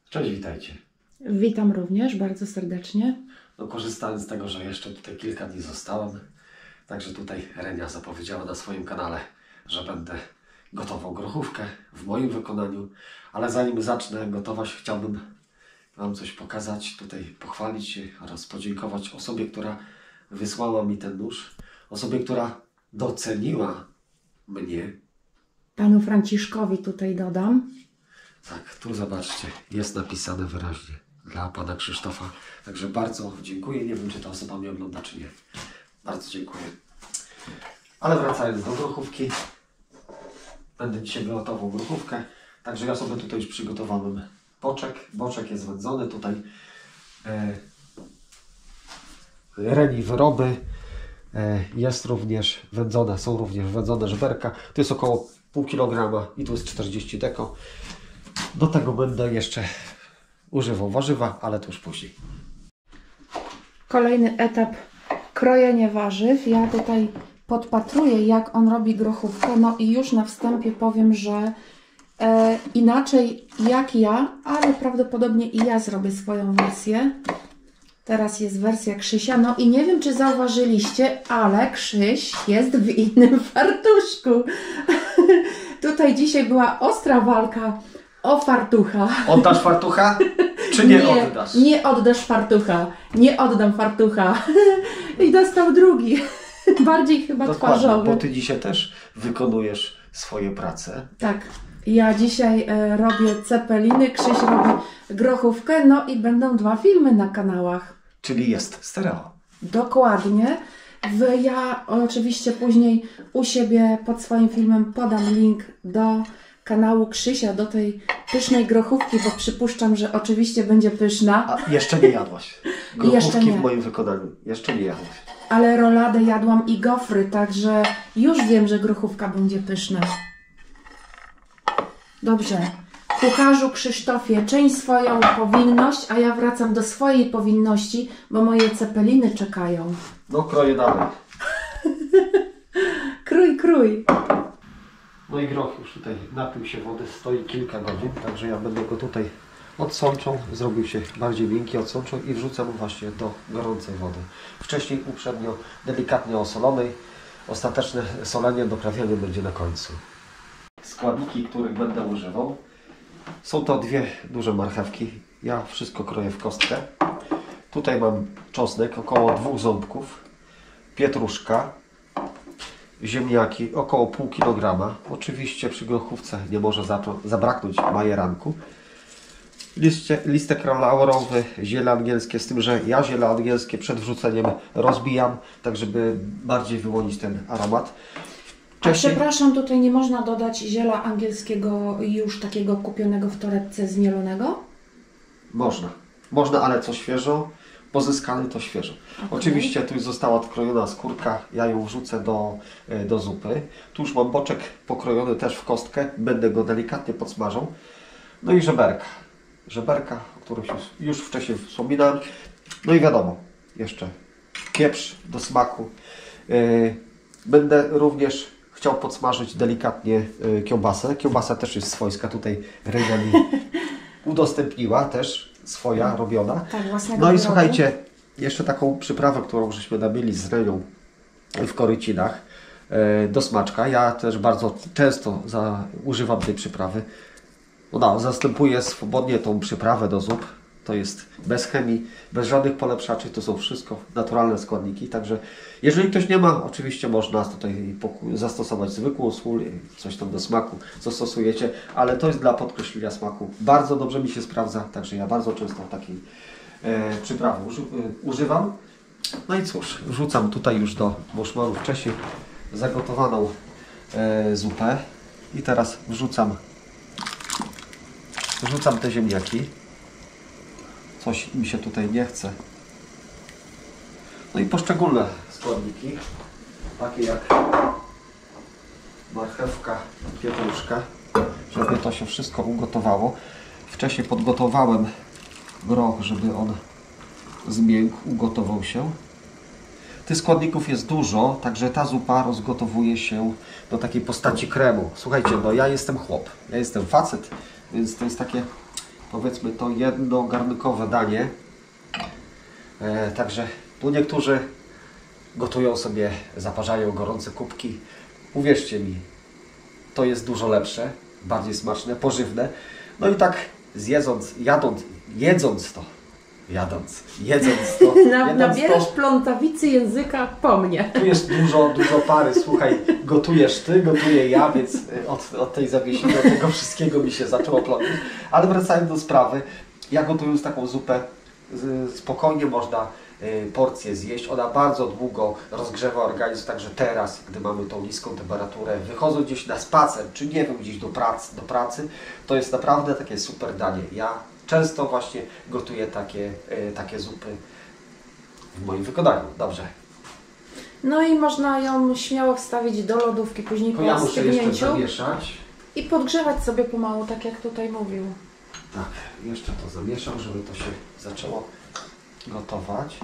Cześć, witajcie. Witam również bardzo serdecznie. No, korzystając z tego, że jeszcze tutaj kilka dni zostałem, także tutaj Renia zapowiedziała na swoim kanale, że będę gotował grochówkę w moim wykonaniu, ale zanim zacznę gotować, chciałbym Wam coś pokazać, tutaj pochwalić się oraz podziękować osobie, która wysłała mi ten nóż, osobie, która doceniła mnie. Panu Franciszkowi tutaj dodam. Tak, tu zobaczcie, jest napisane wyraźnie dla Pana Krzysztofa. Także bardzo dziękuję. Nie wiem, czy ta osoba mnie ogląda, czy nie. Bardzo dziękuję. Ale wracając do grochówki. Będę dzisiaj gotował grochówkę. Także ja sobie tutaj już przygotowałem boczek. Boczek jest wędzony. Tutaj Reni wyroby. Jest również wędzone, są również wędzone żeberka. To jest około pół kilograma i tu jest 40 deko. Do tego będę jeszcze używał warzywa, ale to już później. Kolejny etap, krojenie warzyw. Ja tutaj podpatruję, jak on robi grochówkę. No i już na wstępie powiem, że inaczej jak ja, ale prawdopodobnie i ja zrobię swoją wersję. Teraz jest wersja Krzysia. No i nie wiem, czy zauważyliście, ale Krzyś jest w innym fartuszku. Tutaj dzisiaj była ostra walka o fartucha. Oddasz fartucha? Czy nie oddasz? Nie oddasz fartucha. Nie oddam fartucha. I dostał drugi. Bardziej chyba Dokładnie, twarzowy. bo Ty dzisiaj też wykonujesz swoje prace. Tak. Ja dzisiaj robię cepeliny, Krzyś robi grochówkę, no i będą 2 filmy na kanałach. Czyli jest stereo. Dokładnie. Ja oczywiście później u siebie pod swoim filmem podam link do kanału Krzysia, do tej pysznej grochówki, bo przypuszczam, że oczywiście będzie pyszna. A jeszcze nie jadłaś. Grochówki Jeszcze nie. w moim wykonaniu. Jeszcze nie jadłaś. Ale roladę jadłam i gofry, także już wiem, że grochówka będzie pyszna. Dobrze. Kucharzu Krzysztofie, czyń swoją powinność, a ja wracam do swojej powinności, bo moje cepeliny czekają. No, kroję dalej. Krój, krój. No i groch już tutaj napił się wody, stoi kilka godzin, także ja będę go tutaj odsączał, zrobił się bardziej miękki, odsączał i wrzucam właśnie do gorącej wody. Wcześniej uprzednio delikatnie osolonej, ostateczne solenie, doprawianie będzie na końcu. Składniki, których będę używał, są to 2 duże marchewki. Ja wszystko kroję w kostkę. Tutaj mam czosnek, około 2 ząbków, pietruszka, ziemniaki, około pół kilograma. Oczywiście przy grochówce nie może zabraknąć majeranku. Listek laurowy, ziele angielskie, z tym, że ja ziele angielskie przed wrzuceniem rozbijam, tak żeby bardziej wyłonić ten aromat. A przepraszam, tutaj nie można dodać ziela angielskiego już takiego kupionego w torebce zmielonego? Można. Można, ale co świeżo, pozyskany to świeżo. Okay. Oczywiście tu już została odkrojona skórka, ja ją wrzucę do zupy. Tu już mam boczek pokrojony też w kostkę, będę go delikatnie podsmażał. No i żeberka. Żeberka, o których już wcześniej wspominałem. No i wiadomo, jeszcze pieprz do smaku. Będę również chciał podsmażyć delikatnie kiełbasę. Kiełbasa też jest swojska, tutaj Renia mi udostępniła, też swoja robiona. Tak, własnego No i wyrobu. słuchajcie, jeszcze taką przyprawę, którą żeśmy nabili z Renią w korycinach do smaczka. Ja też bardzo często używam tej przyprawy. Ona zastępuje swobodnie tą przyprawę do zup. To jest bez chemii, bez żadnych polepszaczy, to są wszystko naturalne składniki. Także jeżeli ktoś nie ma, oczywiście można tutaj zastosować zwykłą sól, coś tam do smaku, co stosujecie, ale to jest dla podkreślenia smaku. Bardzo dobrze mi się sprawdza, także ja bardzo często takiej przyprawy używam. No i cóż, wrzucam tutaj już bo już mam wcześniej zagotowaną zupę i teraz wrzucam te ziemniaki. Coś mi się tutaj nie chce. No i poszczególne składniki, takie jak marchewka, pietruszka, żeby to się wszystko ugotowało. Wcześniej podgotowałem groch, żeby on zmiękł, ugotował się. Tych składników jest dużo, także ta zupa rozgotowuje się do takiej postaci kremu. Słuchajcie, no ja jestem chłop, ja jestem facet, więc to jest takie powiedzmy to jednogarnkowe danie. Także tu niektórzy gotują sobie, zaparzają gorące kubki. Uwierzcie mi, to jest dużo lepsze, bardziej smaczne, pożywne. No i tak jedząc to, Nabierasz plątawicy języka po mnie. tu jest dużo pary, słuchaj, gotujesz ty, gotuję ja, więc od tej zawiesiny, od tego wszystkiego mi się zaczęło plątać. Ale wracając do sprawy, ja gotując taką zupę, spokojnie można porcję zjeść. Ona bardzo długo rozgrzewa organizm, także teraz, gdy mamy tą niską temperaturę, wychodząc gdzieś na spacer, czy nie wiem, gdzieś do pracy, to jest naprawdę takie super danie. Ja często właśnie gotuję takie zupy w moim wykonaniu. Dobrze. No i można ją śmiało wstawić do lodówki później To ja po muszę jeszcze stygnięciu zamieszać. i podgrzewać sobie pomału, tak jak tutaj mówił. Tak, jeszcze to zamieszam, żeby to się zaczęło gotować.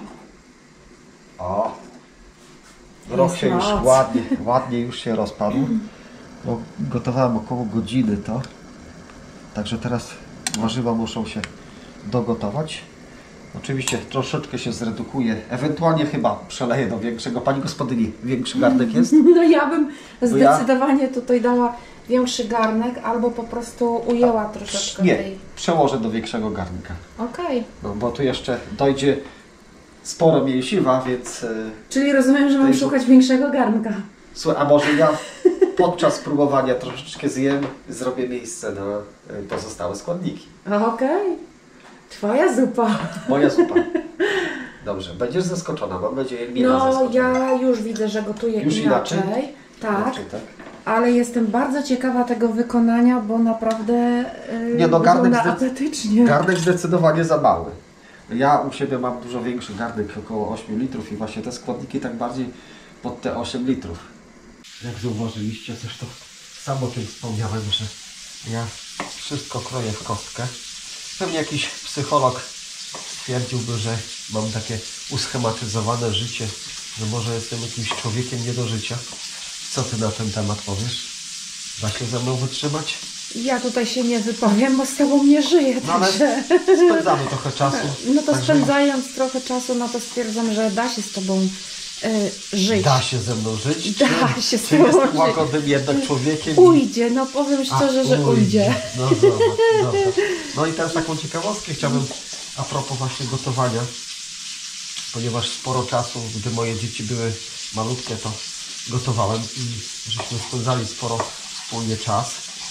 O! Groch się już ładnie już się rozpadł. Bo gotowałem około godziny to. Także teraz warzywa muszą się dogotować. Oczywiście troszeczkę się zredukuje. Ewentualnie chyba przeleję do większego. Pani gospodyni, większy garnek jest? No ja bym zdecydowanie tutaj dała większy garnek, albo po prostu ujęła troszeczkę Nie, tej... przełożę do większego garnka. Okej. No bo tu jeszcze dojdzie sporo mięsiwa, więc... Czyli rozumiem, że mam szukać większego garnka. Słuchaj, a może ja podczas próbowania troszeczkę zjem, zrobię miejsce na pozostałe składniki. Okej. Twoja zupa. Moja zupa. Dobrze, będziesz zaskoczona, mam nadzieję, Mila No, zaskoczona. ja już widzę, że gotuję Już inaczej. inaczej? Tak. Inaczej, tak? Ale jestem bardzo ciekawa tego wykonania, bo naprawdę Nie, no, wygląda apetycznie. Garnek zdecydowanie za mały. Ja u siebie mam dużo większy garnek, około 8 litrów i właśnie te składniki tak bardziej pod te 8 litrów. Jak zauważyliście, zresztą sam o tym wspomniałem, że ja wszystko kroję w kostkę. Pewnie jakiś psycholog stwierdziłby, że mam takie uschematyzowane życie, że może jestem jakimś człowiekiem nie do życia. Co ty na ten temat powiesz? Da się ze mną wytrzymać? Ja tutaj się nie wypowiem, bo z tobą nie żyję, No ale także... spędzamy trochę czasu. No to także spędzając trochę czasu, no to stwierdzam, że da się z tobą żyć. Da się ze mną żyć? Da się z Czy tobą jestem żyć. łagodnym jednak człowiekiem? Ujdzie, no powiem szczerze, że ujdzie. No dobra, dobra. No i teraz taką ciekawostkę chciałbym a propos właśnie gotowania, ponieważ sporo czasu, gdy moje dzieci były malutkie, to gotowałem i żeśmy spędzali sporo wspólnie czas.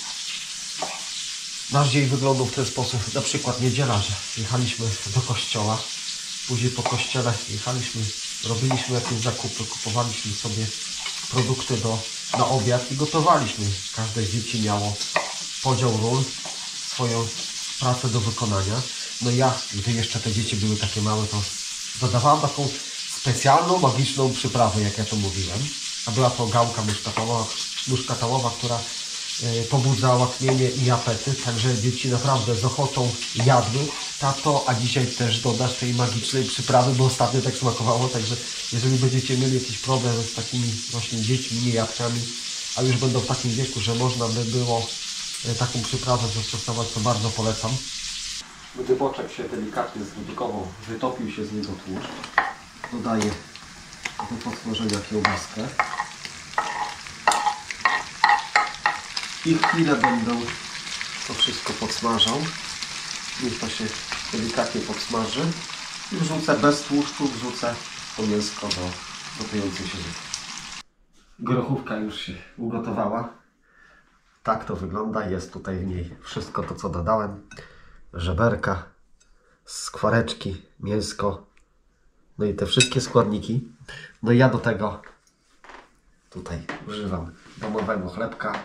Nasz dzień wyglądał w ten sposób, na przykład niedziela, że jechaliśmy do kościoła, później po kościele jechaliśmy, robiliśmy jakieś zakupy, kupowaliśmy sobie produkty na obiad i gotowaliśmy. Każde z dzieci miało podział ról, swoją pracę do wykonania. No i ja, gdy jeszcze te dzieci były takie małe, to dodawałam taką specjalną, magiczną przyprawę, jak ja to mówiłem. A była to gałka muszkatałowa, która pobudzała tchnienie i apetyt, także dzieci naprawdę z ochotą jadły. Tato, a dzisiaj też dodasz tej magicznej przyprawy, bo ostatnio tak smakowało, także jeżeli będziecie mieli jakiś problem z takimi właśnie dziećmi, niejadkami, a już będą w takim wieku, że można by było taką przyprawę zastosować, to bardzo polecam. Gdy boczek się delikatnie zredukował, wytopił się z niego tłuszcz, dodaję do podsmażenia kiełbaskę. I chwilę będę to wszystko podsmażał. Niech to się delikatnie podsmaży. I wrzucę bez tłuszczu, wrzucę to mięsko do gotującej się zupy. Grochówka już się ugotowała. Tak to wygląda. Jest tutaj w niej wszystko to, co dodałem. Żeberka, skwareczki, mięsko. No i te wszystkie składniki. No i ja do tego tutaj używam domowego chlebka.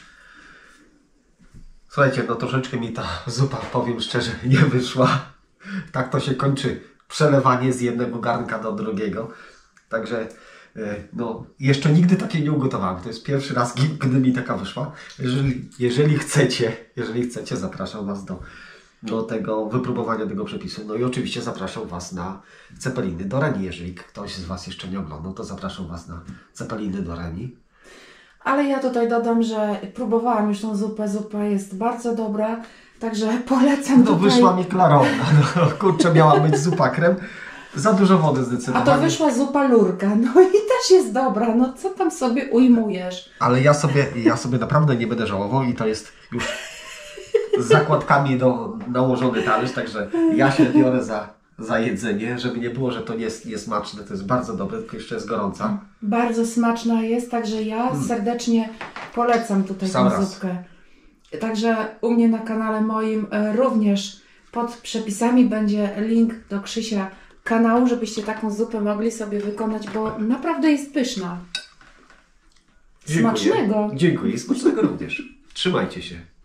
Słuchajcie, no troszeczkę mi ta zupa, powiem szczerze, nie wyszła. Tak to się kończy przelewanie z jednego garnka do drugiego. Także no, jeszcze nigdy takiej nie ugotowałem. To jest pierwszy raz, gdy mi taka wyszła. Jeżeli chcecie, zapraszam Was do tego wypróbowania tego przepisu. No i oczywiście zapraszam Was na cepeliny do Reni. Jeżeli ktoś z Was jeszcze nie oglądał, to zapraszam Was na cepeliny do Reni. Ale ja tutaj dodam, że próbowałam już tą zupę. Zupa jest bardzo dobra. Także polecam No tutaj. wyszła mi klarowna. No, kurczę, miała być zupa krem. Za dużo wody A zdecydowanie. to wyszła zupa lurka. No i też jest dobra. No co tam sobie ujmujesz? Ale ja sobie naprawdę nie będę żałował i to jest już z zakładkami nałożony talerz, także ja się biorę za jedzenie, żeby nie było, że to niesmaczne. To jest bardzo dobre, tylko jeszcze jest gorąca. Bardzo smaczna jest, także ja serdecznie polecam tutaj Sam tę raz. zupkę. Także u mnie na kanale moim również pod przepisami będzie link do Krzysia kanału, żebyście taką zupę mogli sobie wykonać, bo naprawdę jest pyszna. Smacznego! Dziękuję i smacznego również. Trzymajcie się.